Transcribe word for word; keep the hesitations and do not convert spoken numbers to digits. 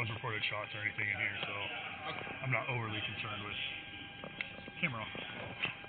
reported shots or anything in here, so Okay. I'm not overly concerned with camera off.